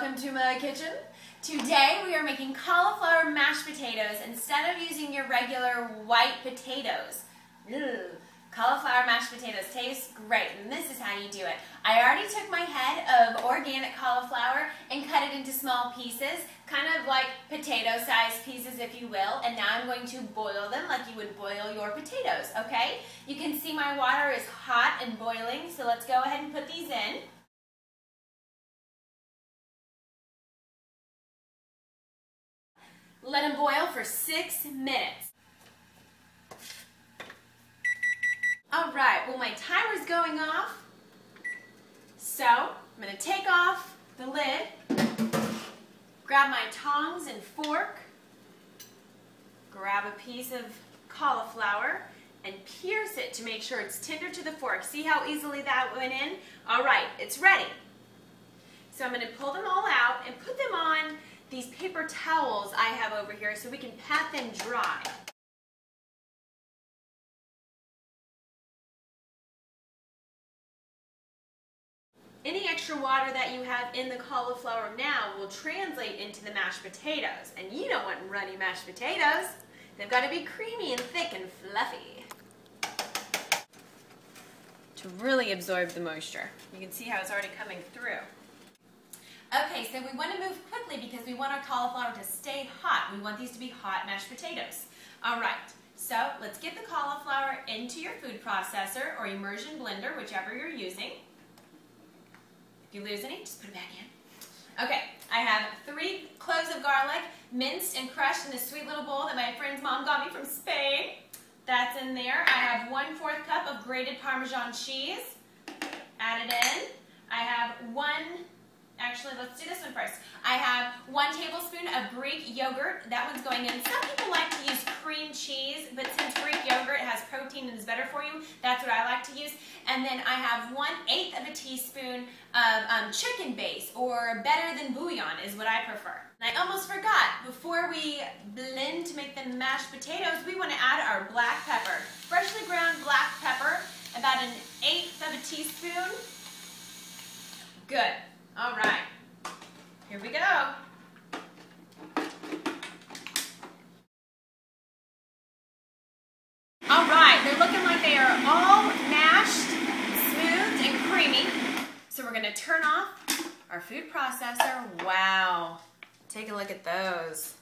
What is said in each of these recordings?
welcome to my kitchen. Today we are making cauliflower mashed potatoes instead of using your regular white potatoes. Ugh. Cauliflower mashed potatoes taste great, and this is how you do it. I already took my head of organic cauliflower and cut it into small pieces, kind of like potato-sized pieces, if you will, and now I'm going to boil them like you would boil your potatoes, okay? You can see my water is hot and boiling, so let's go ahead and put these in. Let them boil for 6 minutes. Alright, well my timer's going off, so I'm going to take off the lid, grab my tongs and fork, grab a piece of cauliflower, and pierce it to make sure it's tender to the fork. See how easily that went in? Alright, it's ready. So I'm going to pull them all out and put them on these paper towels I have over here so we can pat them dry. Any extra water that you have in the cauliflower now will translate into the mashed potatoes. And you don't want runny mashed potatoes. They've got to be creamy and thick and fluffy to really absorb the moisture. You can see how it's already coming through. Okay, so we want to move quickly because we want our cauliflower to stay hot. We want these to be hot mashed potatoes. All right, so let's get the cauliflower into your food processor or immersion blender, whichever you're using. If you lose any, just put it back in. Okay, I have 3 cloves of garlic, minced and crushed in this sweet little bowl that my friend's mom got me from Spain. That's in there. I have 1/4 cup of grated Parmesan cheese. Add it in. I have actually, let's do this one first. I have 1 tablespoon of Greek yogurt. That one's going in. Some people like to use cream cheese, but since Greek yogurt has protein and is better for you, that's what I like to use. And then I have 1/8 of a teaspoon of chicken base, or better than bouillon is what I prefer. And I almost forgot, before we blend to make the mashed potatoes, we want to add our black pepper. Freshly ground black pepper, about 1/8 of a teaspoon. Good. All right, here we go. All right, they're looking like they are all mashed, smooth, and creamy. So we're going to turn off our food processor. Wow, take a look at those.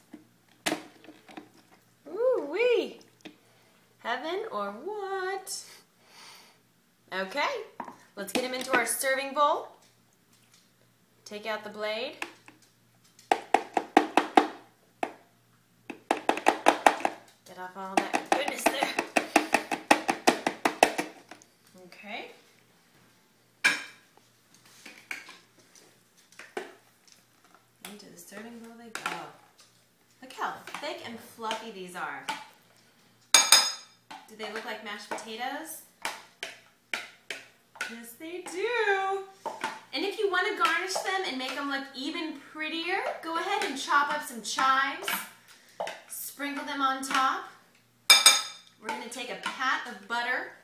Ooh-wee. Heaven or what? Okay, let's get them into our serving bowl. Take out the blade. Get off all that goodness there. Okay. Into the serving bowl they go. Look how thick and fluffy these are. Do they look like mashed potatoes? Yes, they do. And if you want to garnish them and make them look even prettier, go ahead and chop up some chives. Sprinkle them on top. We're going to take a pat of butter.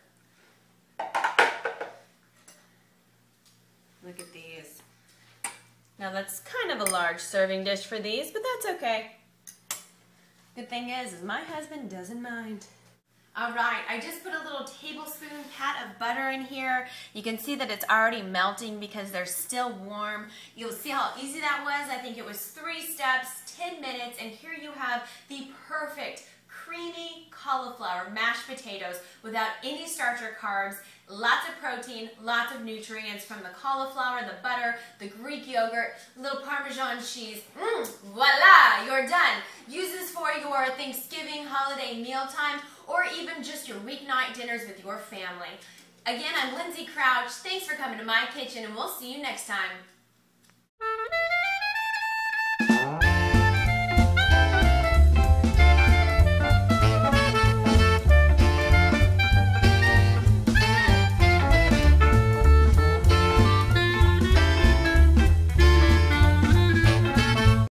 Look at these. Now that's kind of a large serving dish for these, but that's okay. Good thing is my husband doesn't mind. All right, I just put a little tablespoon pat of butter in here. You can see that it's already melting because they're still warm. You'll see how easy that was. I think it was 3 steps, 10 minutes, and here you have the perfect creamy cauliflower mashed potatoes without any starch or carbs. Lots of protein, lots of nutrients from the cauliflower, the butter, the Greek yogurt, little Parmesan cheese. Voila, you're done. Use this for your Thanksgiving holiday mealtime or even just your weeknight dinners with your family. Again, I'm Lindsey Crouch. Thanks for coming to my kitchen, and we'll see you next time.